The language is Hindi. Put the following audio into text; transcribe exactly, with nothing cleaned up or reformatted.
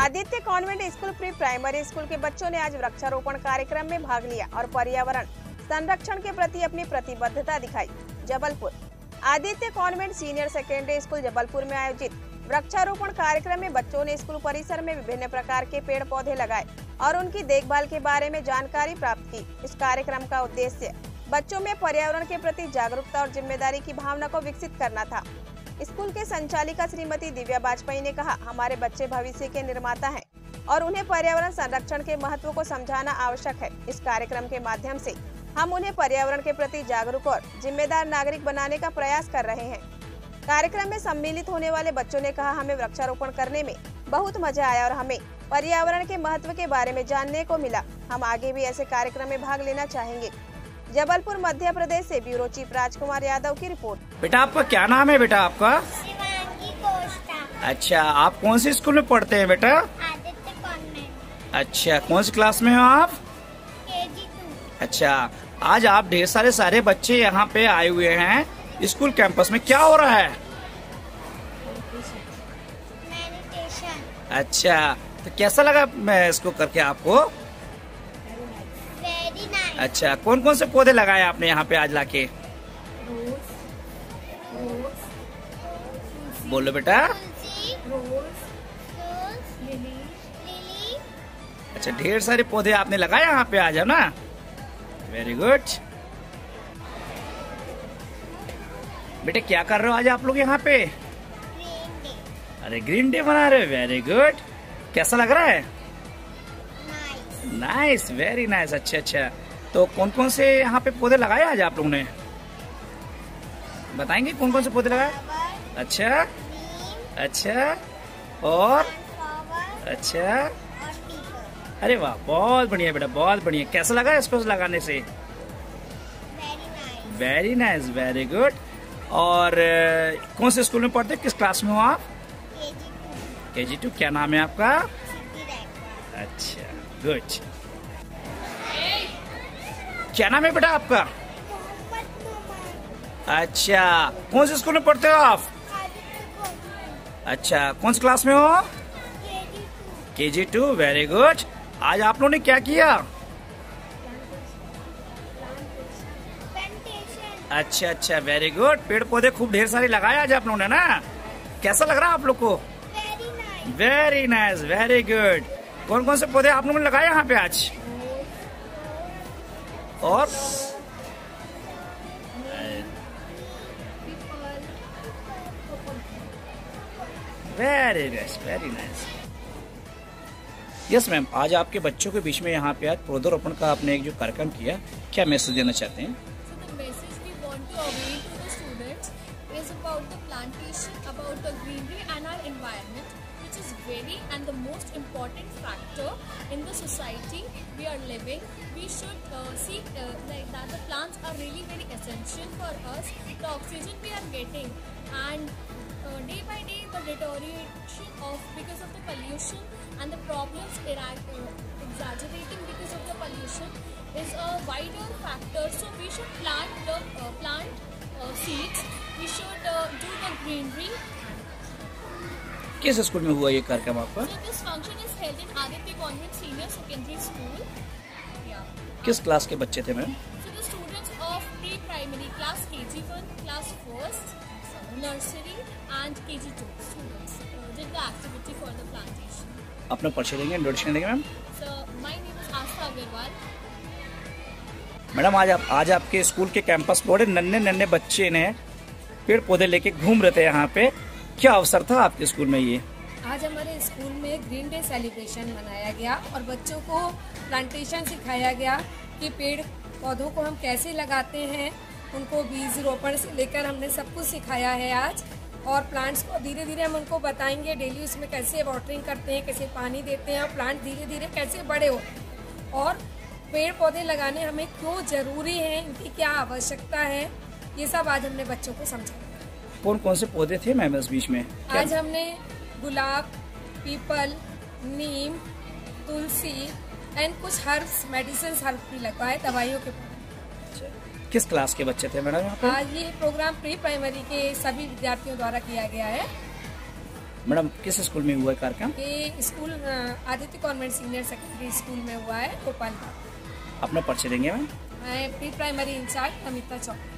Aditya convent school pre primary school के बच्चों ने आज वृक्षारोपण कार्यक्रम में भाग लिया और पर्यावरण संरक्षण के प्रति अपनी प्रतिबद्धता दिखाई। Jabalpur Aditya convent senior secondary school Jabalpur में आयोजित वृक्षारोपण कार्यक्रम में बच्चों ने स्कूल परिसर में विभिन्न प्रकार के पेड़ पौधे लगाए और उनकी देखभाल के बारे में जानकारी प्राप्त की। इस कार्यक्रम का उद्देश्य बच्चों में पर्यावरण के प्रति जागरूकता और जिम्मेदारी की भावना को विकसित करना था। स्कूल के संचालिका श्रीमती दिव्या वाजपेयी ने कहा, हमारे बच्चे भविष्य के निर्माता हैं और उन्हें पर्यावरण संरक्षण के महत्व को समझाना आवश्यक है। इस कार्यक्रम के माध्यम से हम उन्हें पर्यावरण के प्रति जागरूक और जिम्मेदार नागरिक बनाने का प्रयास कर रहे हैं। कार्यक्रम में सम्मिलित होने वाले बच्चों ने कहा, हमें वृक्षारोपण करने में बहुत मजा आया और हमें पर्यावरण के महत्व के बारे में जानने को मिला। हम आगे भी ऐसे कार्यक्रम में भाग लेना चाहेंगे। जबलपुर मध्य प्रदेश से ब्यूरो चीफ राजकुमार यादव की रिपोर्ट। बेटा आपका क्या नाम है? बेटा आपका शिवांगी कोस्टा। अच्छा, आप कौन सी स्कूल में पढ़ते हैं बेटा? आदित्य कॉन्वेंट। अच्छा, कौन सी क्लास में हो आप? KG two. अच्छा, आज आप ढेर सारे सारे बच्चे यहाँ पे आए हुए हैं स्कूल कैंपस में, क्या हो रहा है? मेडिटेशन। अच्छा, तो कैसा लगा मैं इसको करके आपको? Very nice. अच्छा, कौन कौन से पौधे लगाए आपने यहाँ पे आज लाके? बोलो बेटा। Tulsi, rose, lily, lily. अच्छा, ढेर सारे पौधे आपने लगाए यहाँ पे आज, है ना? Very good. बेटे क्या कर रहे हो आज आप लोग यहाँ पे? Green day. अरे ग्रीन डे मना रहे हो, वेरी गुड। कैसा लग रहा है? नाइस। Nice, very nice. अच्छा अच्छा, तो कौन कौन से यहाँ पे पौधे लगाए आज आप लोगों ने? बताएंगे कौन कौन से पौधे लगाए? फ्लावर, अच्छा नीम, अच्छा, और सनफ्लावर अच्छा, और पीपल। अरे वाह, बहुत बढ़िया बेटा, बहुत बढ़िया। कैसा लगा इसको लगाने से? Very nice. Very nice, very good. और अ, कौन से स्कूल में पढ़ते हैं? किस क्लास में हो आप? KG two. KG two. क्या नाम है आपका? सिटी रैंक। अच्छा, गुड। क्या नाम है बेटा आपका? मोहम्मद नोमान। अच्छा, कौन से स्कूल में पढ़ते हो आप? आदित्य कॉन्वेंट। अच्छा, कौन सी क्लास में हो? KG two. KG two, very good. आज आप लोगों ने क्या किया? प्लांटेशन। अच्छा अच्छा, वेरी गुड। पेड़ पौधे खूब ढेर सारे लगाए आज आप लोगों ने ना? कैसा लग रहा है आप लोग को? Very nice. Very nice, very good. कौन कौन से पौधे आप लोगों ने लगाए यहाँ पे आज? और very nice, very nice. Yes ma'am, आज आपके बच्चों के बीच में यहाँ पे आज पौधरोपण का आपने एक जो कार्यक्रम किया, क्या मैसेज देना चाहते हैं? So the message we want to convey to the students is about the plantation, about the greenery and our environment, which is very and the most important factor in the society we are living. We should uh, see uh, like that the plants are really very essential for us. The oxygen we are getting, and uh, day by day the deterioration of because of the pollution and the problems are uh, exaggerating because of the pollution is a wider factor. So we should plant the uh, plant uh, seeds. We should uh, do the greenery. किस स्कूल में हुआ ये कार्यक्रम आपका? So this function is held in Aditya Convent Senior Secondary School. Yeah. किस क्लास के बच्चे थे ma'am? So the students of pre-primary class K G one, class first, nursery and K G two students uh, did the activity for the plantation. अपना परिचय देंगे, इंट्रोडक्शन देंगे ma'am? So my name is Astha Agarwal. Madam, आज आप आज आपके स्कूल के कैंपस बड़े नन्हे नन्हे बच्चे ने पेड़ पौधे लेके घूम रहे थे यहाँ पे, क्या अवसर था आपके स्कूल में ये? आज हमारे स्कूल में ग्रीन डे सेलिब्रेशन मनाया गया और बच्चों को प्लांटेशन सिखाया गया कि पेड़ पौधों को हम कैसे लगाते हैं। उनको बीज रोपण से लेकर हमने सब कुछ सिखाया है आज, और प्लांट्स को धीरे धीरे हम उनको बताएंगे डेली उसमें कैसे वाटरिंग करते हैं, कैसे पानी देते हैं और प्लांट धीरे धीरे कैसे बड़े होते हैं, और पेड़ पौधे लगाने हमें क्यों ज़रूरी है, इनकी क्या आवश्यकता है, ये सब आज हमने बच्चों को समझाया। कौन कौन से पौधे थे मैम इस बीच में? आज हमने गुलाब, पीपल, नीम, तुलसी एंड कुछ हर्ब्स, मेडिसिन हर्ब भी लगवाए, दवाइयों के पौधे। किस क्लास के बच्चे थे मैडम यहाँ पे? आज ये प्रोग्राम प्री प्राइमरी के सभी विद्यार्थियों द्वारा किया गया है। मैडम किस स्कूल में हुआ है कार्यक्रम? ये school Aditya convent senior secondary school में हुआ है, गोपाल। अपना परिचय देंगे मैम? मैं प्री प्राइमरी इंचार्ज अमिता चौक।